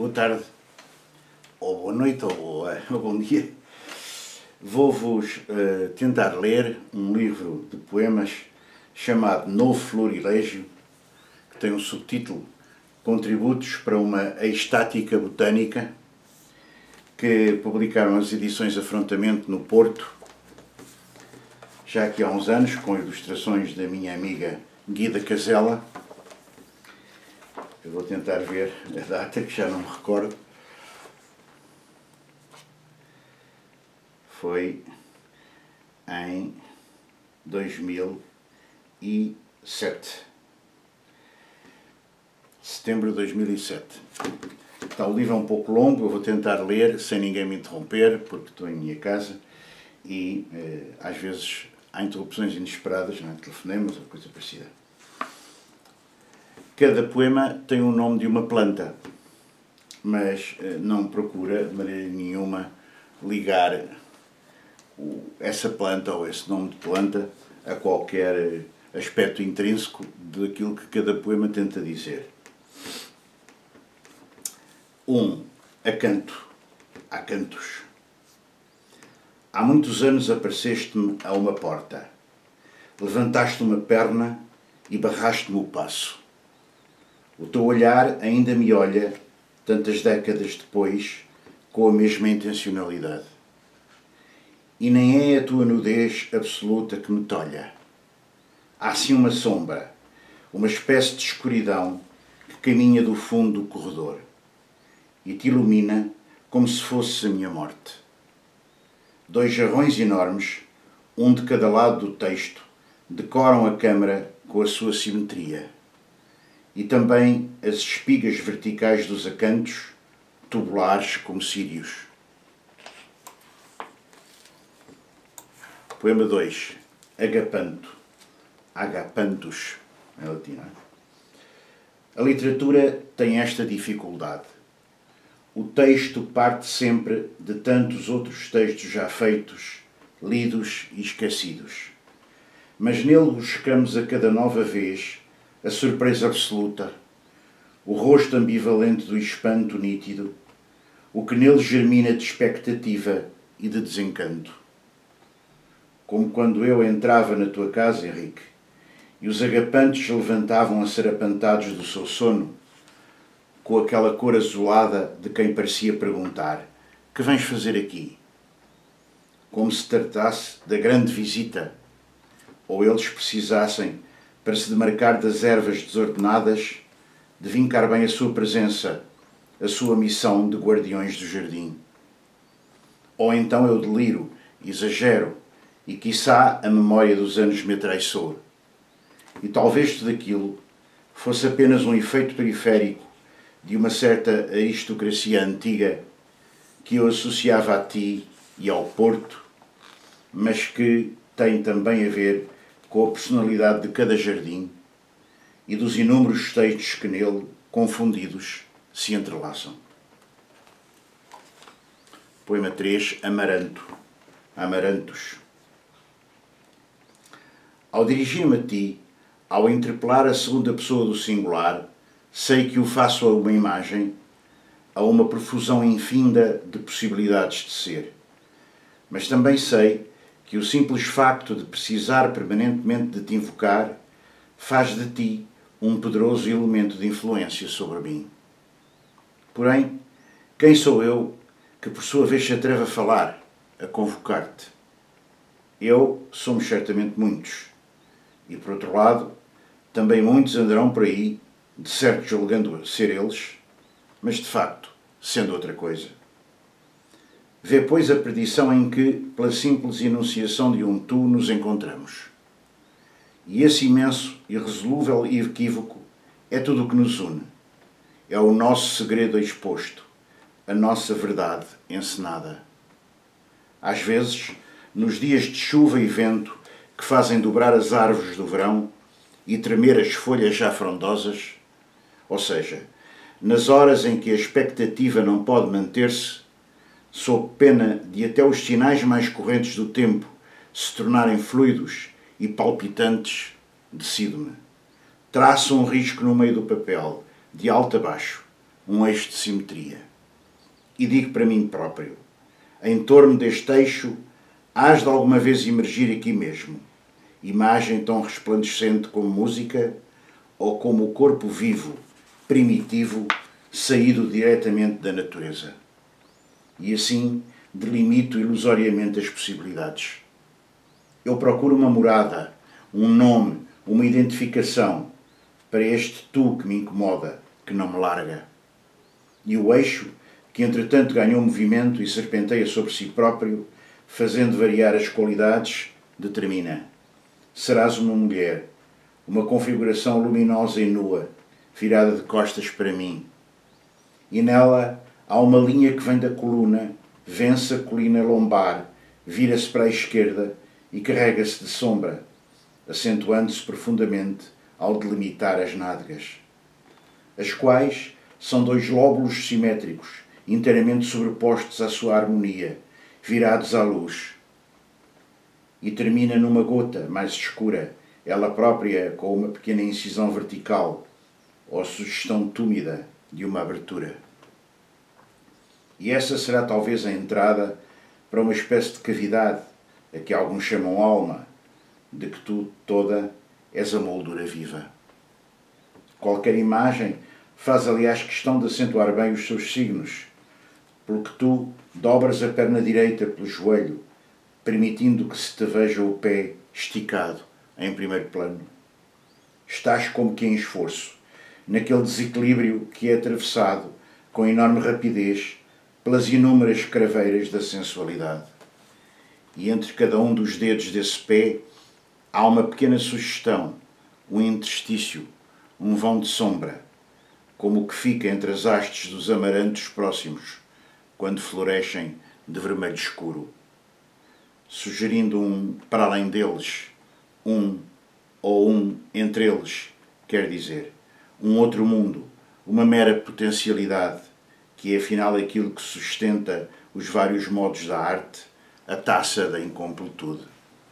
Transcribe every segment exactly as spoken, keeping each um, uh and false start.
boa tarde, ou boa noite, ou, boa, ou bom dia. Vou-vos uh, tentar ler um livro de poemas chamado Novo Florilégio, que tem um subtítulo Contributos para uma Estática Botânica, que publicaram as edições Afrontamento no Porto, já aqui há uns anos, com ilustrações da minha amiga Guida Casella. Eu vou tentar ver a data, que já não me recordo. Foi em dois mil e sete. Setembro de dois mil e sete. Está, o livro é um pouco longo, eu vou tentar ler sem ninguém me interromper, porque estou em minha casa e eh, às vezes há interrupções inesperadas, não é? Telefonemas ou coisa parecida. Cada poema tem o nome de uma planta, mas eh, não procura de maneira nenhuma ligar o, essa planta ou esse nome de planta a qualquer aspecto intrínseco daquilo que cada poema tenta dizer. Um, acanto. Acantos. Há muitos anos apareceste-me a uma porta. Levantaste uma perna e barraste-me o passo. O teu olhar ainda me olha, tantas décadas depois, com a mesma intencionalidade. E nem é a tua nudez absoluta que me tolha. Há sim uma sombra, uma espécie de escuridão que caminha do fundo do corredor e te ilumina como se fosse a minha morte. Dois jarrões enormes, um de cada lado do texto, decoram a câmara com a sua simetria. E também as espigas verticais dos acantos, tubulares como círios. Poema dois. Agapanto. Agapantus, em latim. A literatura tem esta dificuldade. O texto parte sempre de tantos outros textos já feitos, lidos e esquecidos. Mas nele buscamos a cada nova vez a surpresa absoluta, o rosto ambivalente do espanto nítido, o que nele germina de expectativa e de desencanto. Como quando eu entrava na tua casa, Henrique, e os agapantos se levantavam assarapantados do seu sono, com aquela cor azulada de quem parecia perguntar: que vens fazer aqui? Como se tratasse da grande visita, ou eles precisassem, para se demarcar das ervas desordenadas, de vincar bem a sua presença, a sua missão de guardiões do jardim. Ou então eu deliro, exagero, e quiçá a memória dos anos me atraiçoou. E talvez tudo aquilo fosse apenas um efeito periférico de uma certa aristocracia antiga que eu associava a ti e ao Porto, mas que tem também a ver com a personalidade de cada jardim e dos inúmeros textos que nele, confundidos, se entrelaçam. Poema três. Amaranto. Amarantos. Ao dirigir-me a ti, ao interpelar a segunda pessoa do singular, sei que o faço a uma imagem, a uma profusão infinda de possibilidades de ser. Mas também sei que o simples facto de precisar permanentemente de te invocar faz de ti um poderoso elemento de influência sobre mim. Porém, quem sou eu que por sua vez se atreve a falar, a convocar-te? Eu somos certamente muitos. E por outro lado, também muitos andarão por aí, de certo julgando ser eles, mas de facto sendo outra coisa. Vê, pois, a perdição em que, pela simples enunciação de um tu, nos encontramos. E esse imenso, irresolúvel e equívoco é tudo o que nos une. É o nosso segredo exposto, a nossa verdade encenada. Às vezes, nos dias de chuva e vento que fazem dobrar as árvores do verão e tremer as folhas já frondosas, ou seja, nas horas em que a expectativa não pode manter-se, sob pena de até os sinais mais correntes do tempo se tornarem fluidos e palpitantes, decido-me. Traço um risco no meio do papel, de alto a baixo, um eixo de simetria. E digo para mim próprio, em torno deste eixo, hás de alguma vez emergir aqui mesmo, imagem tão resplandecente como música, ou como o corpo vivo, primitivo, saído diretamente da natureza. E assim delimito ilusoriamente as possibilidades. Eu procuro uma morada, um nome, uma identificação para este tu que me incomoda, que não me larga. E o eixo, que entretanto ganhou movimento e serpenteia sobre si próprio, fazendo variar as qualidades, determina: serás uma mulher, uma configuração luminosa e nua, virada de costas para mim. E nela há uma linha que vem da coluna, vence a colina lombar, vira-se para a esquerda e carrega-se de sombra, acentuando-se profundamente ao delimitar as nádegas, as quais são dois lóbulos simétricos, inteiramente sobrepostos à sua harmonia, virados à luz. E termina numa gota mais escura, ela própria com uma pequena incisão vertical, ou sugestão túmida de uma abertura. E essa será talvez a entrada para uma espécie de cavidade, a que alguns chamam alma, de que tu toda és a moldura viva. Qualquer imagem faz, aliás, questão de acentuar bem os seus signos, pelo que tu dobras a perna direita pelo joelho, permitindo que se te veja o pé esticado em primeiro plano. Estás como que em esforço, naquele desequilíbrio que é atravessado com enorme rapidez pelas inúmeras craveiras da sensualidade. E entre cada um dos dedos desse pé há uma pequena sugestão, um interstício, um vão de sombra, como o que fica entre as hastes dos amarantos próximos, quando florescem de vermelho escuro, sugerindo um para além deles, um ou um entre eles, quer dizer, um outro mundo, uma mera potencialidade, que é afinal aquilo que sustenta os vários modos da arte, a taça da incompletude.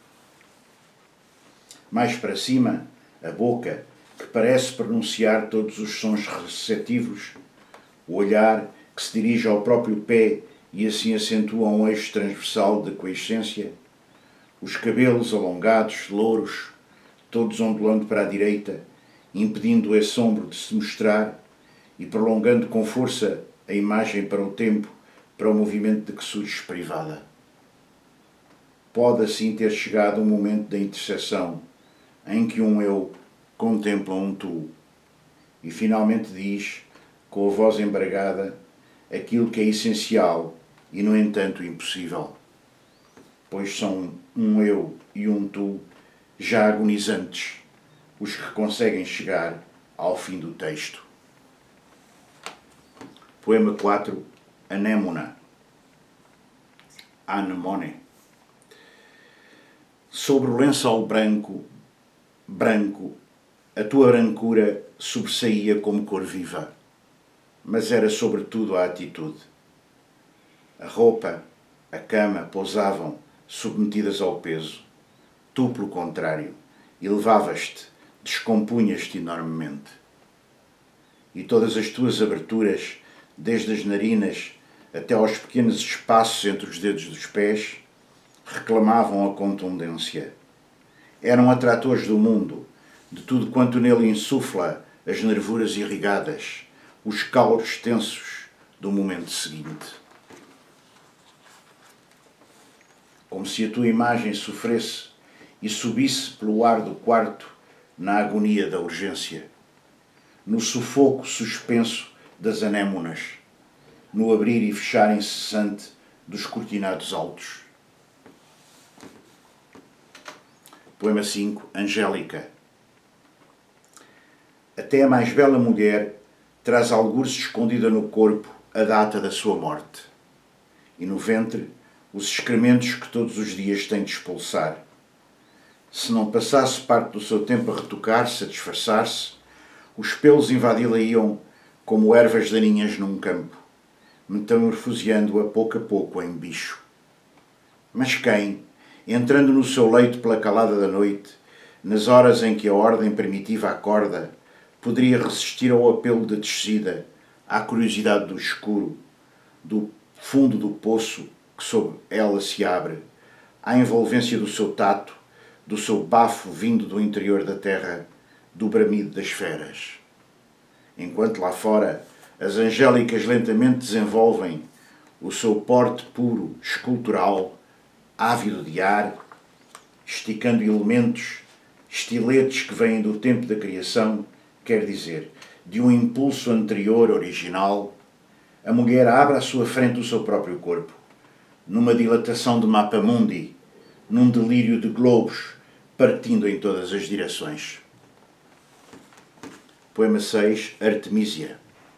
Mais para cima, a boca, que parece pronunciar todos os sons receptivos, o olhar que se dirige ao próprio pé e assim acentua um eixo transversal de coexistência, os cabelos alongados, louros, todos ondulando para a direita, impedindo o assombro de se mostrar e prolongando com força a imagem para o tempo, para o movimento de que surges privada. Pode assim ter chegado um momento da interseção em que um eu contempla um tu e finalmente diz, com a voz embargada, aquilo que é essencial e, no entanto, impossível, pois são um eu e um tu já agonizantes os que conseguem chegar ao fim do texto. Poema quatro, Anémona. Anemone. Sobre o lençol branco, branco, a tua brancura sobressaía como cor viva, mas era sobretudo a atitude. A roupa, a cama pousavam, submetidas ao peso. Tu, pelo contrário, elevavas-te, descompunhas-te enormemente. E todas as tuas aberturas, desde as narinas até aos pequenos espaços entre os dedos dos pés, reclamavam a contundência. Eram atratores do mundo, de tudo quanto nele insufla as nervuras irrigadas, os caules tensos do momento seguinte. Como se a tua imagem sofresse e subisse pelo ar do quarto na agonia da urgência, no sufoco suspenso das anémonas, no abrir e fechar incessante dos cortinados altos. Poema cinco, Angélica. Até a mais bela mulher traz algures escondida no corpo a data da sua morte, e no ventre os excrementos que todos os dias tem de expulsar. Se não passasse parte do seu tempo a retocar-se, a disfarçar-se, os pelos invadi-la-iam como ervas daninhas num campo, metamorfoseando-a pouco a pouco em bicho. Mas quem, entrando no seu leito pela calada da noite, nas horas em que a ordem primitiva acorda, poderia resistir ao apelo da descida, à curiosidade do escuro, do fundo do poço que sob ela se abre, à envolvência do seu tato, do seu bafo vindo do interior da terra, do bramido das feras. Enquanto lá fora as angélicas lentamente desenvolvem o seu porte puro, escultural, ávido de ar, esticando elementos, estiletes que vêm do tempo da criação, quer dizer, de um impulso anterior, original, a mulher abre à sua frente o seu próprio corpo, numa dilatação de mapa-mundi, num delírio de globos, partindo em todas as direções. Poema seis, Artemísia.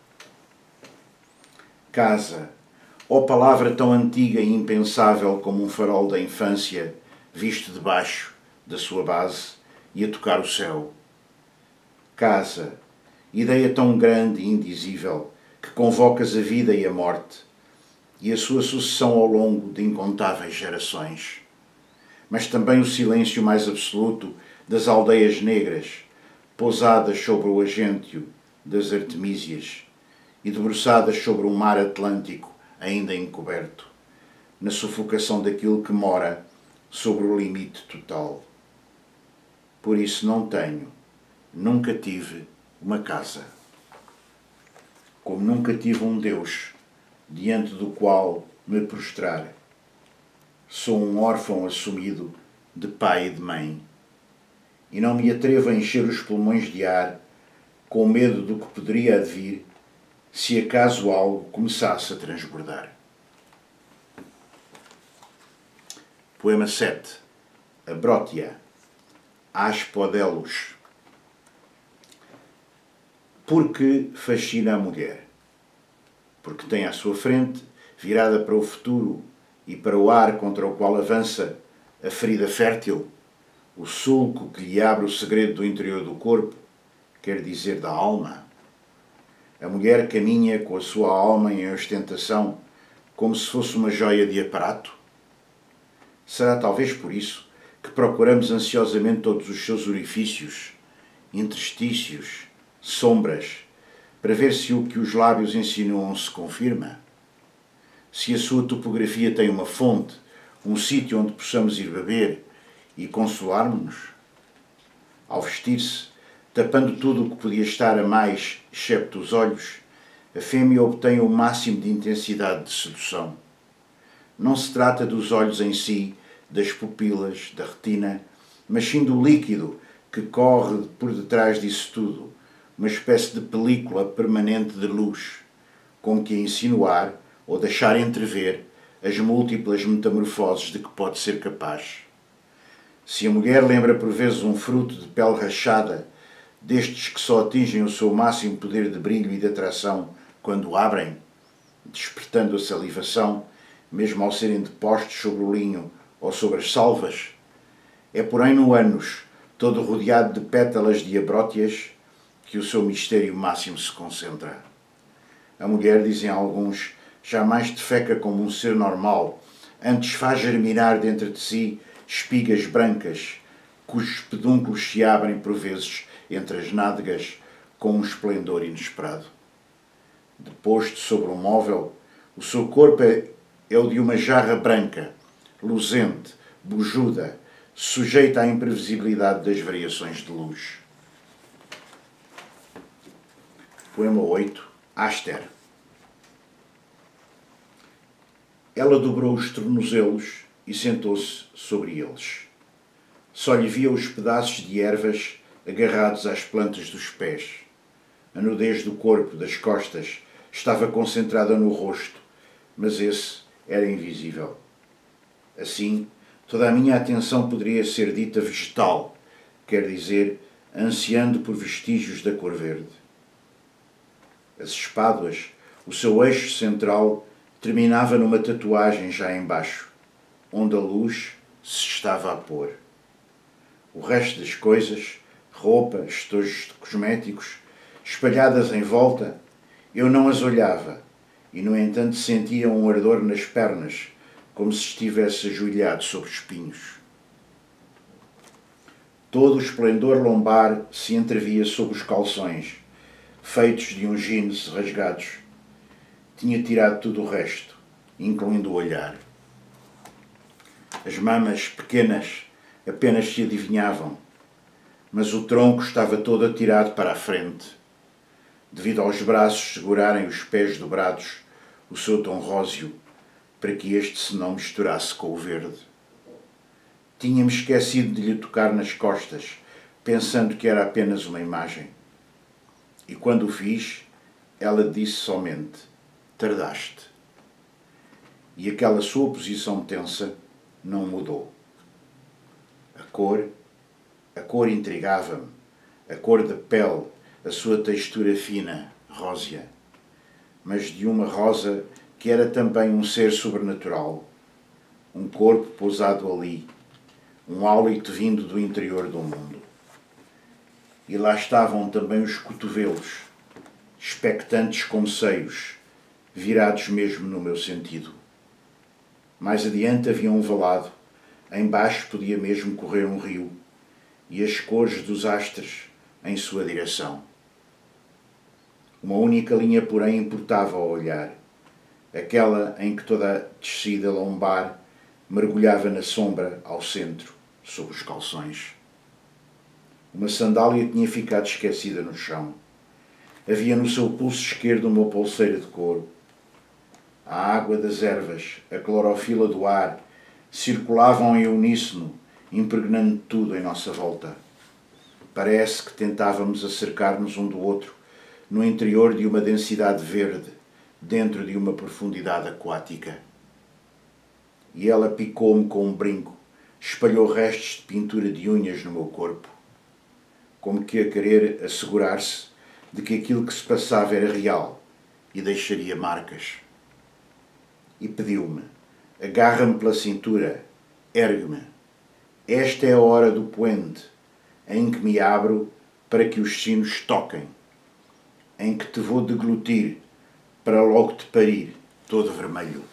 Casa, ó palavra tão antiga e impensável como um farol da infância, visto debaixo da sua base e a tocar o céu. Casa, ideia tão grande e indizível que convocas a vida e a morte e a sua sucessão ao longo de incontáveis gerações. Mas também o silêncio mais absoluto das aldeias negras, pousadas sobre o agêntio das Artemísias e debruçadas sobre um mar Atlântico ainda encoberto, na sufocação daquilo que mora sobre o limite total. Por isso não tenho, nunca tive uma casa. Como nunca tive um Deus diante do qual me prostrar. Sou um órfão assumido de pai e de mãe. E não me atrevo a encher os pulmões de ar com medo do que poderia advir se acaso algo começasse a transbordar. Poema sete. Abrótia. Aspodelos. Porque fascina a mulher? Porque tem à sua frente, virada para o futuro e para o ar contra o qual avança, a ferida fértil, o sulco que lhe abre o segredo do interior do corpo, quer dizer da alma. A mulher caminha com a sua alma em ostentação, como se fosse uma joia de aparato. Será talvez por isso que procuramos ansiosamente todos os seus orifícios, interstícios, sombras, para ver se o que os lábios insinuam se confirma? Se a sua topografia tem uma fonte, um sítio onde possamos ir beber e consolarmos-nos? Ao vestir-se, tapando tudo o que podia estar a mais, excepto os olhos, a fêmea obtém o máximo de intensidade de sedução. Não se trata dos olhos em si, das pupilas, da retina, mas sim do líquido que corre por detrás disso tudo, uma espécie de película permanente de luz, com que insinuar ou deixar entrever as múltiplas metamorfoses de que pode ser capaz. Se a mulher lembra por vezes um fruto de pele rachada, destes que só atingem o seu máximo poder de brilho e de atração quando abrem, despertando a salivação, mesmo ao serem depostos sobre o linho ou sobre as salvas, é porém no ânus, todo rodeado de pétalas de abrótias, que o seu mistério máximo se concentra. A mulher, dizem alguns, jamais defeca como um ser normal, antes faz germinar dentro de si espigas brancas, cujos pedúnculos se abrem por vezes entre as nádegas com um esplendor inesperado. Deposto sobre um móvel, o seu corpo é, é o de uma jarra branca, luzente, bujuda, sujeita à imprevisibilidade das variações de luz. Poema oito. Aster. Ela dobrou os tornozelos e sentou-se sobre eles. Só lhe via os pedaços de ervas agarrados às plantas dos pés. A nudez do corpo, das costas, estava concentrada no rosto, mas esse era invisível. Assim, toda a minha atenção poderia ser dita vegetal, quer dizer, ansiando por vestígios da cor verde. As espáduas, o seu eixo central, terminava numa tatuagem já embaixo, onde a luz se estava a pôr. O resto das coisas, roupa, estojos de cosméticos, espalhadas em volta, eu não as olhava e, no entanto, sentia um ardor nas pernas, como se estivesse ajoelhado sobre espinhos. Todo o esplendor lombar se entrevia sob os calções, feitos de uns jeans rasgados. Tinha tirado tudo o resto, incluindo o olhar. As mamas pequenas apenas se adivinhavam, mas o tronco estava todo atirado para a frente, devido aos braços segurarem os pés dobrados, o seu tom róseo, para que este se não misturasse com o verde. Tinha-me esquecido de lhe tocar nas costas, pensando que era apenas uma imagem. E quando o fiz, ela disse somente: tardaste. E aquela sua posição tensa não mudou. A cor, a cor intrigava-me, a cor da pele, a sua textura fina, rósea, mas de uma rosa que era também um ser sobrenatural, um corpo pousado ali, um hálito vindo do interior do mundo. E lá estavam também os cotovelos, expectantes como seios, virados mesmo no meu sentido. Mais adiante havia um valado, embaixo podia mesmo correr um rio, e as cores dos astros em sua direção. Uma única linha, porém, importava ao olhar, aquela em que toda a descida lombar mergulhava na sombra ao centro, sob os calções. Uma sandália tinha ficado esquecida no chão. Havia no seu pulso esquerdo uma pulseira de couro. A água das ervas, a clorofila do ar, circulavam em uníssono, impregnando tudo em nossa volta. Parece que tentávamos acercar-nos um do outro, no interior de uma densidade verde, dentro de uma profundidade aquática. E ela picou-me com um brinco, espalhou restos de pintura de unhas no meu corpo, como que a querer assegurar-se de que aquilo que se passava era real e deixaria marcas. E pediu-me: agarra-me pela cintura, ergue-me. Esta é a hora do poente, em que me abro para que os sinos toquem, em que te vou deglutir para logo te parir, todo vermelho.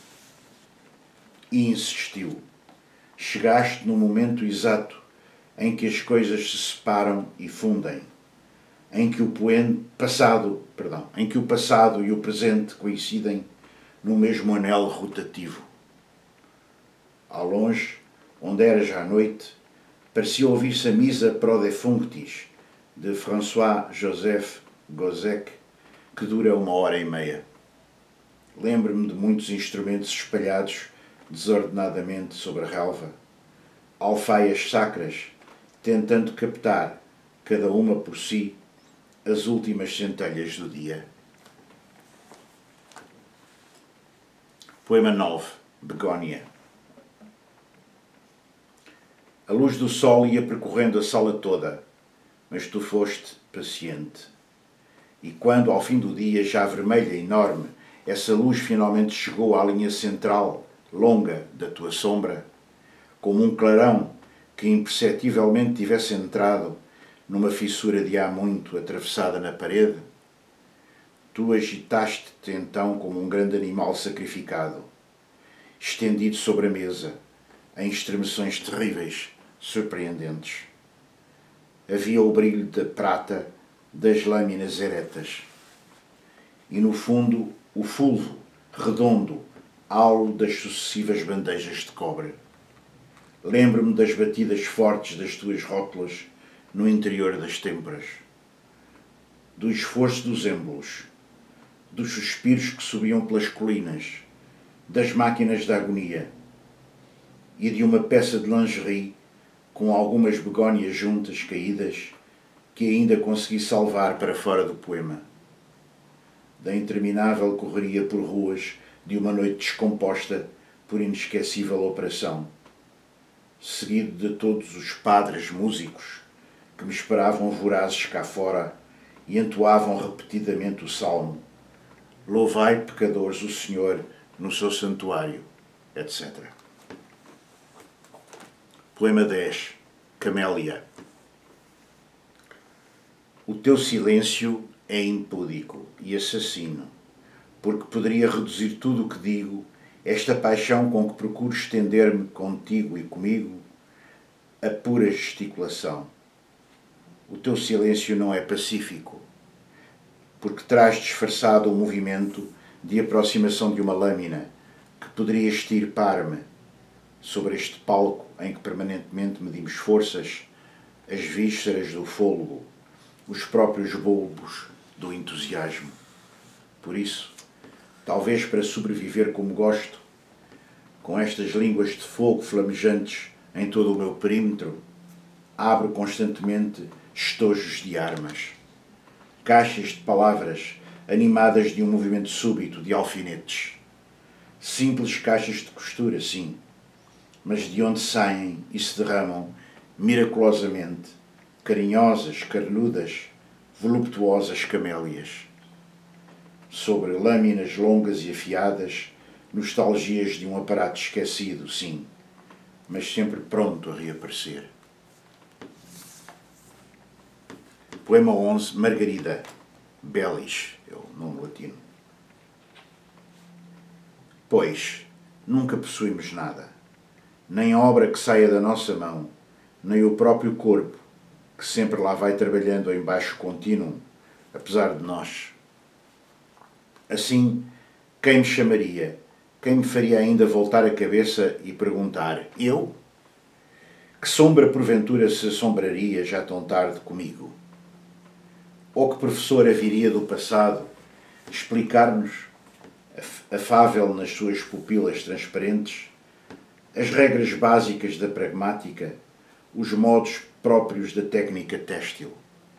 E insistiu. Chegaste no momento exato em que as coisas se separam e fundem, em que o poente, passado, perdão, em que o passado e o presente coincidem no mesmo anel rotativo. Ao longe, onde era já noite, parecia ouvir-se a missa pro defunctis de François-Joseph Gossec, que dura uma hora e meia. Lembro-me de muitos instrumentos espalhados desordenadamente sobre a relva, alfaias sacras, tentando captar, cada uma por si, as últimas centelhas do dia. Poema nove. Begónia. A luz do sol ia percorrendo a sala toda, mas tu foste paciente. E quando, ao fim do dia, já vermelha e enorme, essa luz finalmente chegou à linha central, longa, da tua sombra, como um clarão que imperceptivelmente tivesse entrado numa fissura de há muito atravessada na parede, tu agitaste-te então como um grande animal sacrificado, estendido sobre a mesa, em estremeções terríveis, surpreendentes. Havia o brilho da prata das lâminas eretas e, no fundo, o fulvo redondo, aulo das sucessivas bandejas de cobre. Lembro-me das batidas fortes das tuas rótulas no interior das têmporas, do esforço dos êmbolos, dos suspiros que subiam pelas colinas, das máquinas da agonia e de uma peça de lingerie com algumas begónias juntas caídas que ainda consegui salvar para fora do poema. Da interminável correria por ruas de uma noite descomposta por inesquecível operação, seguido de todos os padres músicos que me esperavam vorazes cá fora e entoavam repetidamente o salmo: louvai, pecadores, o Senhor no seu santuário, etcétera. Poema dez. Camélia. O teu silêncio é impúdico e assassino, porque poderia reduzir tudo o que digo, esta paixão com que procuro estender-me contigo e comigo, a pura gesticulação. O teu silêncio não é pacífico. porque traz disfarçado o movimento de aproximação de uma lâmina que poderia extirpar-me sobre este palco em que permanentemente medimos forças, as vísceras do fôlego, os próprios bulbos do entusiasmo. Por isso, talvez para sobreviver como gosto, com estas línguas de fogo flamejantes em todo o meu perímetro, abro constantemente estojos de armas, caixas de palavras animadas de um movimento súbito de alfinetes. Simples caixas de costura, sim, mas de onde saem e se derramam miraculosamente carinhosas, carnudas, voluptuosas camélias. Sobre lâminas longas e afiadas, nostalgias de um aparato esquecido, sim, mas sempre pronto a reaparecer. Poema onze, Margarida, Bellis, é o nome latino. Pois, nunca possuímos nada, nem a obra que saia da nossa mão, nem o próprio corpo, que sempre lá vai trabalhando em baixo contínuo, apesar de nós. Assim, quem me chamaria, quem me faria ainda voltar a cabeça e perguntar, eu? Que sombra porventura se assombraria já tão tarde comigo? Ou que professora viria do passado explicar-nos, afável nas suas pupilas transparentes, as regras básicas da pragmática, os modos próprios da técnica têxtil?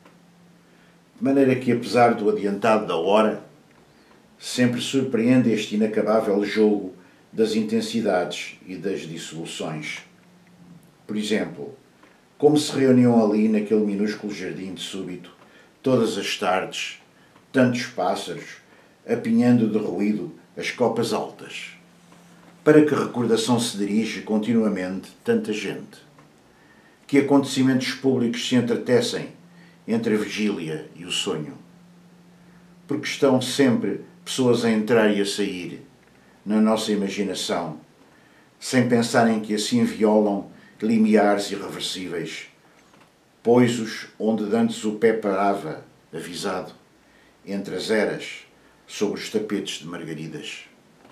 De maneira que, apesar do adiantado da hora, sempre surpreende este inacabável jogo das intensidades e das dissoluções. Por exemplo, como se reuniam ali naquele minúsculo jardim de súbito, todas as tardes, tantos pássaros, apinhando de ruído as copas altas. Para que recordação se dirige continuamente tanta gente? Que acontecimentos públicos se entretecem entre a vigília e o sonho? Porque estão sempre pessoas a entrar e a sair na nossa imaginação, sem pensarem que assim violam limiares irreversíveis, pois-os onde dantes o pé parava, avisado, entre as eras, sobre os tapetes de margaridas.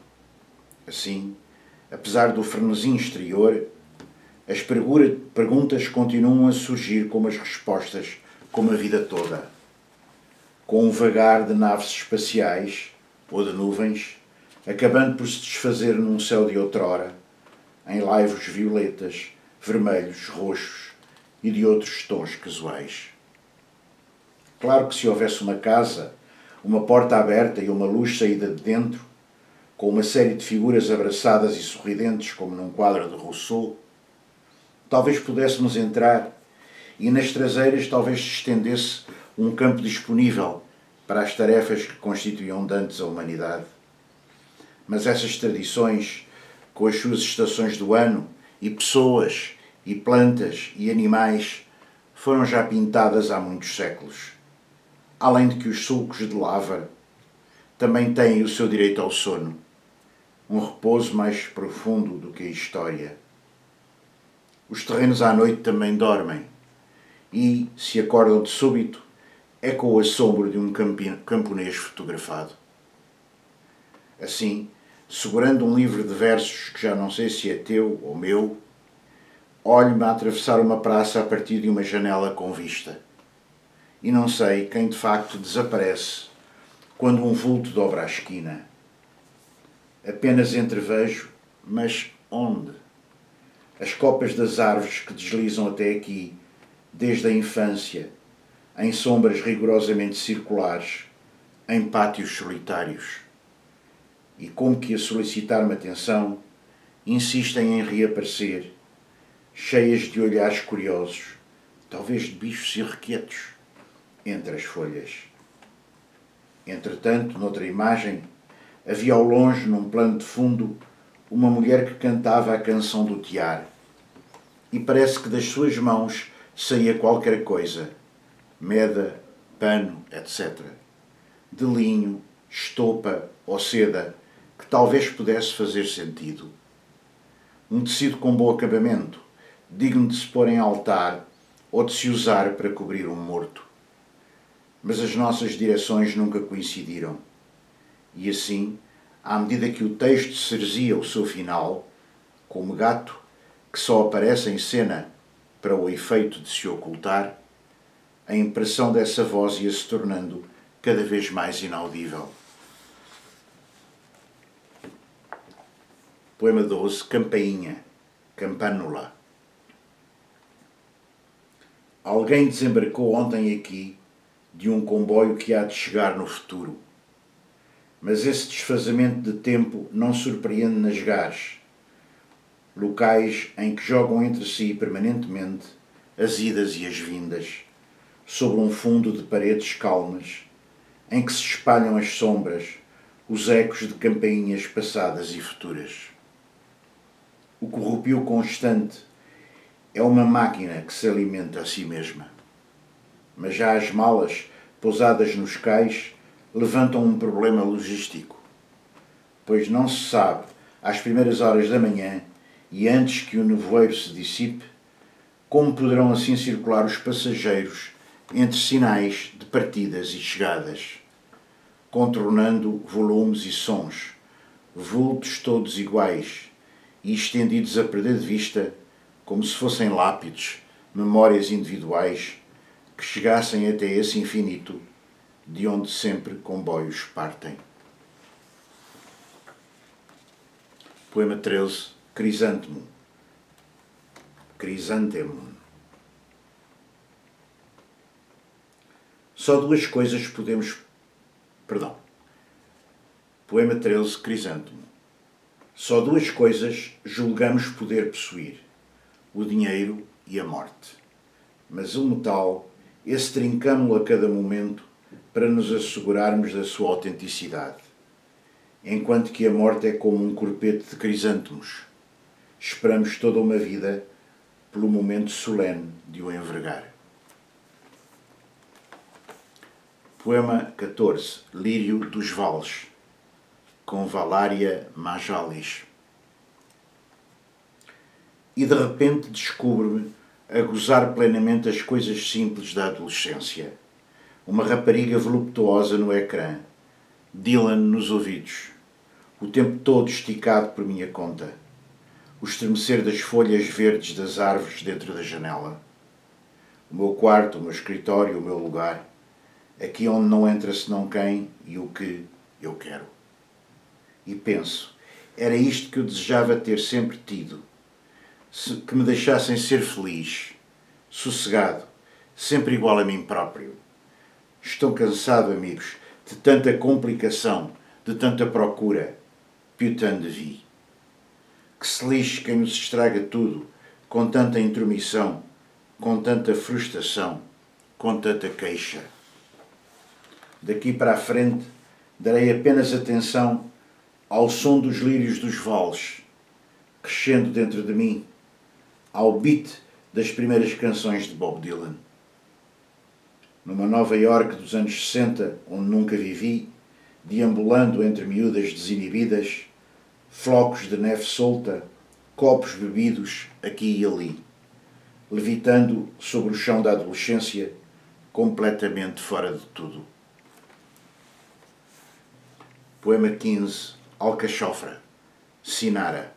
Assim, apesar do frenesim exterior, as perguntas continuam a surgir como as respostas, como a vida toda, com um vagar de naves espaciais ou de nuvens, acabando por se desfazer num céu de outrora, em laivos violetas, vermelhos, roxos e de outros tons casuais. Claro que se houvesse uma casa, uma porta aberta e uma luz saída de dentro, com uma série de figuras abraçadas e sorridentes como num quadro de Rousseau, talvez pudéssemos entrar e nas traseiras talvez se estendesse um campo disponível para as tarefas que constituíam dantes a humanidade. Mas essas tradições, com as suas estações do ano, e pessoas, e plantas, e animais, foram já pintadas há muitos séculos. Além de que os sulcos de lava também têm o seu direito ao sono, um repouso mais profundo do que a história. Os terrenos à noite também dormem, e, se acordam de súbito, é com o assombro de um camponês fotografado. Assim, segurando um livro de versos que já não sei se é teu ou meu, olho-me a atravessar uma praça a partir de uma janela com vista. E não sei quem de facto desaparece quando um vulto dobra a esquina. Apenas entrevejo, mas onde? As copas das árvores que deslizam até aqui, desde a infância, em sombras rigorosamente circulares, em pátios solitários. E como que a solicitar-me atenção, insistem em reaparecer, cheias de olhares curiosos, talvez de bichos irrequietos, entre as folhas. Entretanto, noutra imagem, havia ao longe, num plano de fundo, uma mulher que cantava a canção do tear, e parece que das suas mãos saía qualquer coisa, meda, pano, etcétera, de linho, estopa ou seda, que talvez pudesse fazer sentido. Um tecido com bom acabamento, digno de se pôr em altar ou de se usar para cobrir um morto. mas as nossas direções nunca coincidiram. E assim, à medida que o texto cerzia o seu final, como gato que só aparece em cena para o efeito de se ocultar, a impressão dessa voz ia se tornando cada vez mais inaudível. Poema doze, Campainha, Campanula. Alguém desembarcou ontem aqui de um comboio que há de chegar no futuro. Mas esse desfazamento de tempo não surpreende nas gares, locais em que jogam entre si permanentemente as idas e as vindas, sobre um fundo de paredes calmas, em que se espalham as sombras, os ecos de campainhas passadas e futuras. O corrupio constante é uma máquina que se alimenta a si mesma. Mas já as malas, pousadas nos cais, levantam um problema logístico, pois não se sabe, às primeiras horas da manhã e antes que o nevoeiro se dissipe, como poderão assim circular os passageiros entre sinais de partidas e chegadas, contornando volumes e sons, vultos todos iguais e estendidos a perder de vista, como se fossem lápides, memórias individuais que chegassem até esse infinito de onde sempre comboios partem. Poema treze, Crisântemo. Crisântemo. Só duas coisas podemos... Perdão. Poema treze, Crisântemo. Só duas coisas julgamos poder possuir: o dinheiro e a morte. Mas o metal, esse trincamo-lo a cada momento para nos assegurarmos da sua autenticidade. Enquanto que a morte é como um corpete de crisântemos. Esperamos toda uma vida pelo momento solene de o envergar. Poema catorze, Lírio dos Vales, com Valária Majalis. E de repente descubro-me a gozar plenamente as coisas simples da adolescência. Uma rapariga voluptuosa no ecrã, Dylan nos ouvidos, o tempo todo esticado por minha conta, o estremecer das folhas verdes das árvores dentro da janela. O meu quarto, o meu escritório, o meu lugar, aqui onde não entra senão quem e o que eu quero. E penso, era isto que eu desejava ter sempre tido, que me deixassem ser feliz, sossegado, sempre igual a mim próprio. Estou cansado, amigos, de tanta complicação, de tanta procura. Putain de vie. Que se lixe quem nos estraga tudo, com tanta intromissão, com tanta frustração, com tanta queixa. Daqui para a frente, darei apenas atenção ao som dos lírios dos vales, crescendo dentro de mim, ao beat das primeiras canções de Bob Dylan. Numa Nova Iorque dos anos sessenta, onde nunca vivi, deambulando entre miúdas desinibidas, flocos de neve solta, copos bebidos aqui e ali, levitando sobre o chão da adolescência, completamente fora de tudo. Poema quinze, Alcachofra, Sinara.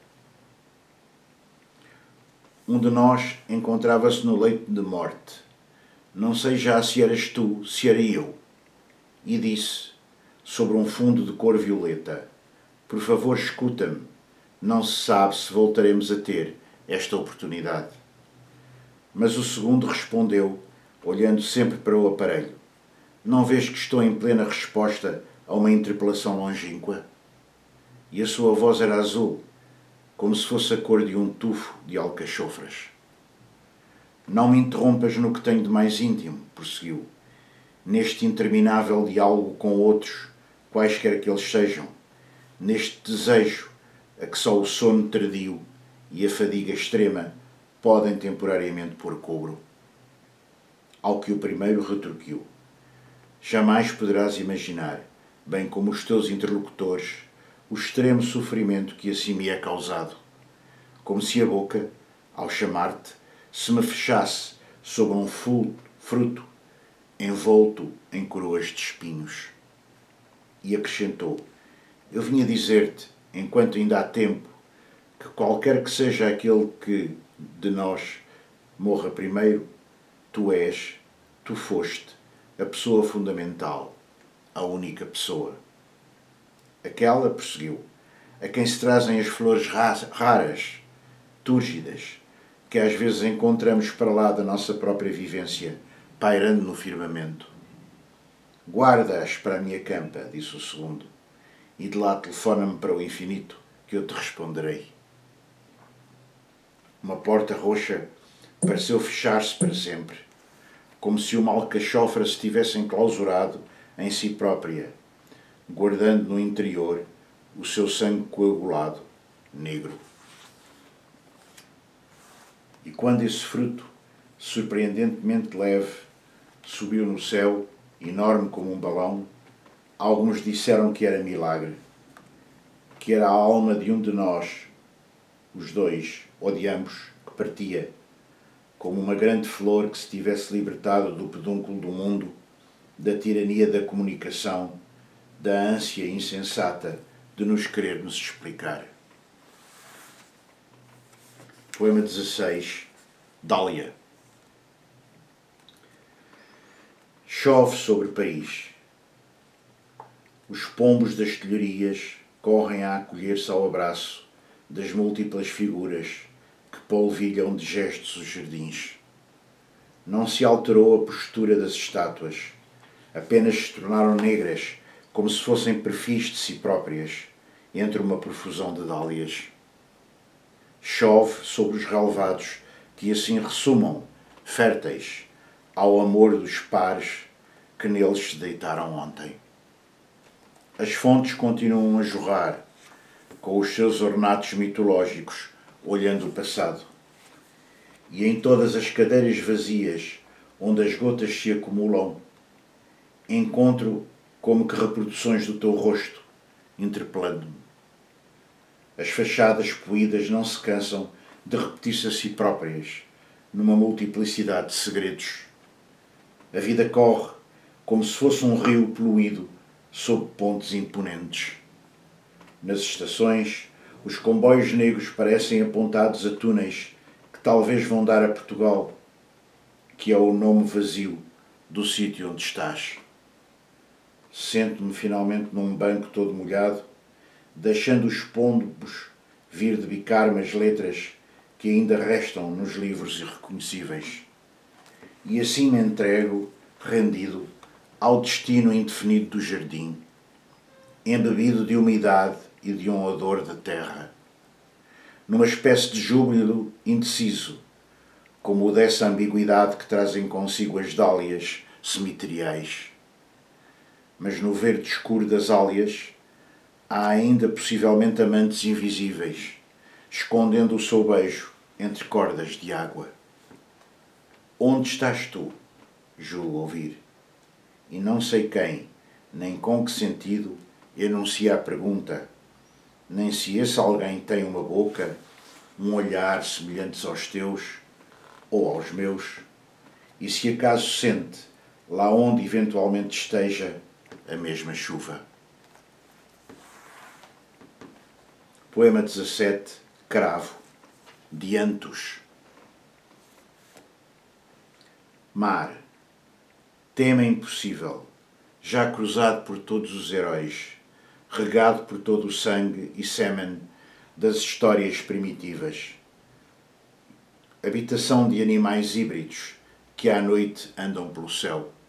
Um de nós encontrava-se no leito de morte. Não sei já se eras tu, se era eu. E disse, sobre um fundo de cor violeta, por favor escuta-me, não se sabe se voltaremos a ter esta oportunidade. Mas o segundo respondeu, olhando sempre para o aparelho, não vês que estou em plena resposta a uma interpelação longínqua? E a sua voz era azul, como se fosse a cor de um tufo de alcachofras. Não me interrompas no que tenho de mais íntimo, prosseguiu, neste interminável diálogo com outros, quaisquer que eles sejam, neste desejo a que só o sono tardio e a fadiga extrema podem temporariamente pôr cobro. Ao que o primeiro retorquiu, jamais poderás imaginar, bem como os teus interlocutores, o extremo sofrimento que assim me é causado, como se a boca, ao chamar-te, se me fechasse sobre um fruto envolto em coroas de espinhos. E acrescentou: eu vinha dizer-te, enquanto ainda há tempo, que qualquer que seja aquele que de nós morra primeiro, tu és, tu foste, a pessoa fundamental, a única pessoa. Aquela, prosseguiu, a quem se trazem as flores raras, túrgidas, que às vezes encontramos para lá da nossa própria vivência, pairando no firmamento. Guarda-as para a minha campa, disse o segundo, e de lá telefona-me para o infinito, que eu te responderei. Uma porta roxa pareceu fechar-se para sempre, como se uma alcachofra se tivesse enclausurado em si própria, guardando no interior o seu sangue coagulado, negro. E quando esse fruto, surpreendentemente leve, subiu no céu, enorme como um balão, alguns disseram que era milagre, que era a alma de um de nós, os dois, ou de ambos, que partia, como uma grande flor que se tivesse libertado do pedúnculo do mundo, da tirania da comunicação, da ânsia insensata de nos querer nos explicar. Poema dezasseis, Dália. Chove sobre o país. Os pombos das telharias correm a acolher-se ao abraço das múltiplas figuras que polvilham de gestos os jardins. Não se alterou a postura das estátuas, apenas se tornaram negras, como se fossem perfis de si próprias, entre uma profusão de dálias. Chove sobre os relevados que assim ressumam, férteis, ao amor dos pares que neles se deitaram ontem. As fontes continuam a jorrar, com os seus ornatos mitológicos, olhando o passado. E em todas as cadeiras vazias, onde as gotas se acumulam, encontro como que reproduções do teu rosto, interpelando-me. As fachadas poídas não se cansam de repetir-se a si próprias, numa multiplicidade de segredos. A vida corre como se fosse um rio poluído sob pontes imponentes. Nas estações, os comboios negros parecem apontados a túneis que talvez vão dar a Portugal, que é o nome vazio do sítio onde estás. Sento-me finalmente num banco todo molhado, deixando os pombos vir debicar-me as letras que ainda restam nos livros irreconhecíveis. E assim me entrego, rendido, ao destino indefinido do jardim, embebido de umidade e de um odor da terra, numa espécie de júbilo indeciso, como o dessa ambiguidade que trazem consigo as dálias cemiteriais. Mas no verde escuro das álias há ainda possivelmente amantes invisíveis, escondendo o seu beijo entre cordas de água. Onde estás tu? Julgo ouvir. E não sei quem, nem com que sentido, enuncia a pergunta, nem se esse alguém tem uma boca, um olhar semelhantes aos teus ou aos meus, e se acaso sente, lá onde eventualmente esteja, a mesma chuva. Poema dezassete, Cravo, de Antos. Mar, tema impossível, já cruzado por todos os heróis, regado por todo o sangue e sêmen das histórias primitivas. Habitação de animais híbridos que à noite andam pelo céu.